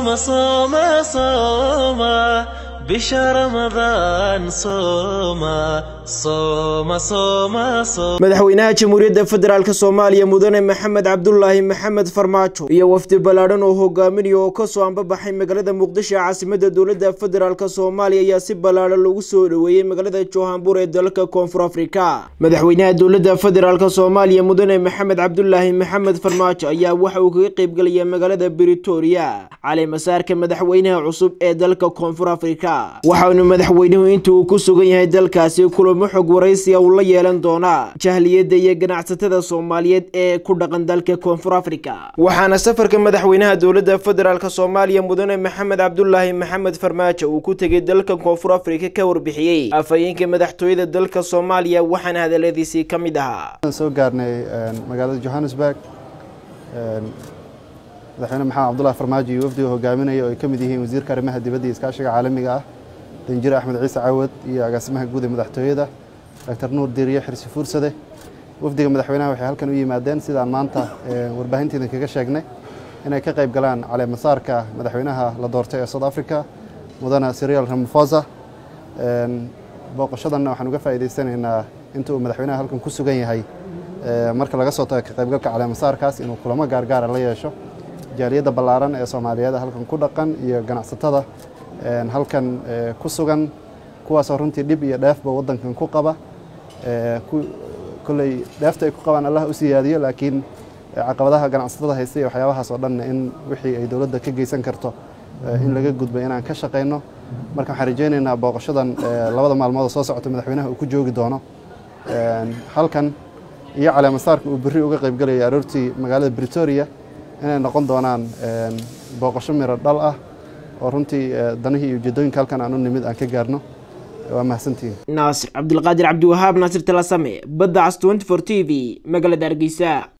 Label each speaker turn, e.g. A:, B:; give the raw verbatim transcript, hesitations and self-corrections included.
A: صوم صوم صوم بشهر رمضان صوم صوم صوم صوم
B: مدحوينها جمهورية فدرالك Soomaaliya mudane Maxamed Cabdullaahi Maxamed Farmaajo iyo wafdi balaaran oo hogaaminayo oo ka soo anbabaxay magaalada Muqdisho caasimada dawladda federaalka Soomaaliya ayaa si balaaran lagu soo dhaweeyay magaalada Johannesburg ee dalka Koonfur Afrika madaxweynaha dawladda federaalka Soomaaliya mudane Maxamed Cabdullaahi Maxamed Farmaajo ayaa waxa uu kaga qayb galay magaalada Pretoria cali masaarka madaxweynaha cusub ee dalka Koonfur Afrika waxa uu madaxweynuhu intuu ku sugan yahay dalkaasi kulamo xog waraysi ah la yeelan doona jahliyada iyo ganacsatada Soomaaliyeed ee ku dhaqan dalka Koonfur Afrika waxaana safarka madaxweynaha dawladda federaalka Soomaaliya mudane Maxamed Cabdullaahi Maxamed Farmaajo uu ku tagay dalka Koonfur Afrika ka warbixiyay afayeenka madaxtooyada dalka Soomaaliya waxaana hadaladiisii kamid ahaa
C: soo gaarnay magaalada Johannesburg madaxweyne Maxamed Cabdullaahi Farmaajo iyo wafdiga hogaaminaya oo ay kamid yihiin wasiirka arrimaha dibadda iyo iskaashiga caalamiga ah Danjire Axmed Ciise Caawad iyo agaasimaha guud ee madaxtooyada Dr Nuur Diiriye Xirsi Fuursade wafdiga madaxweynaha waxay halkan u yimaadeen sidaan maanta warbaahinteeda kaga sheegnay inay ka qayb galaan cali masaarka madaxweynaha la doortay ee South Africa mudane Cyril Ramaphosa booqashadana waxaan uga faa'iideysanaynaa inta uu madaxweynaha halkan ku sugan yahay marka laga soo tago ka qaybgalka cali masaarkaas inuu kulamo gaargaar la yeesho jaaliyada balaaran ee Soomaaliyeed halkan ku dhaqan iyo ganacsatada halkan ku sugan kuwaas oo runtii dib iyo dheefba wadankan ku qaba kulay dheefta ay ku qabaan Allah u siyaadiyo laakiin caqabadaha ganacsatada haystay waxyaabahaas oo dhan in wixii ay dawladda ka geysan karto in laga gudbo inaan ka shaqeyno marka waxaan rajaynaynaa booqashadan labada maalmood soo socota madaxweynaha uu ku joogi doono halkan iyo cali masaarka uu berri uga qayb galay aroortii magaalada Pretoria inay noqon doonaan booqasho miro dhal ah oo runtii danihii iyo ujeedooyinka halkan aan u nimid aan ka gaarno waa mahadsantiin
B: Naasir Cabdulqaadir Cabdiwahaab Naasir Talasame badda twenty-four T V magaalada Hargeysa.